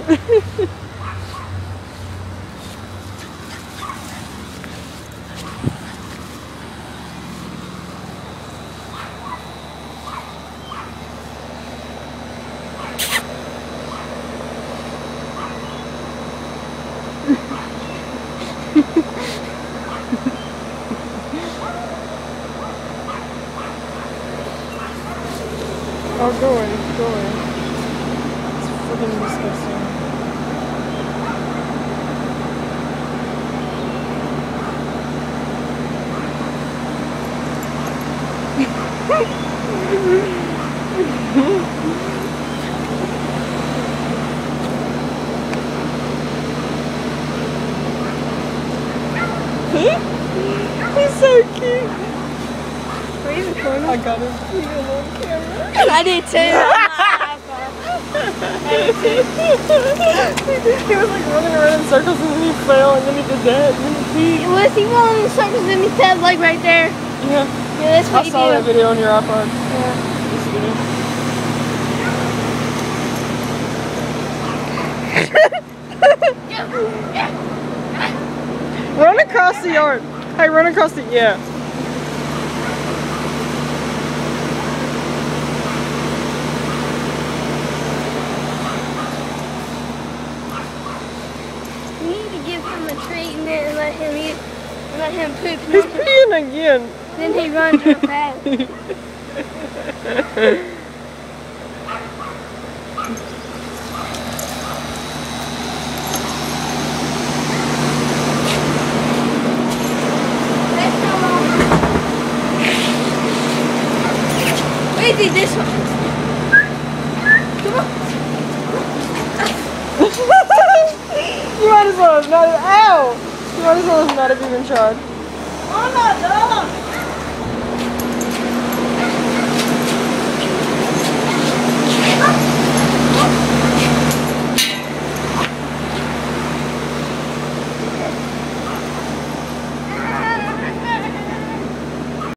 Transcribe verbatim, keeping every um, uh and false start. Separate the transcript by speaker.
Speaker 1: Oh, go away, go away. It's freaking disgusting. He's so cute.
Speaker 2: Were you recording?
Speaker 1: I got him cute on camera.
Speaker 2: I did too.
Speaker 1: He was like running around in circles and then he fell and then he did that and then he peed.
Speaker 2: Was he rolling in circles and he said like right there?
Speaker 1: Yeah.
Speaker 2: Yeah, that's what
Speaker 1: I
Speaker 2: he
Speaker 1: saw
Speaker 2: did.
Speaker 1: that video on your iPod.
Speaker 2: Yeah.
Speaker 1: Yes, you did. Run across the yard. Hey, run across the, yeah.
Speaker 2: We need to give him a treat and then let him eat, let him poop.
Speaker 1: He's peeing again.
Speaker 2: Then he runs real fast. Weezy, this one. Come on.
Speaker 1: You might as well have not, ow! You might as well have not have even tried.
Speaker 2: Oh no, no.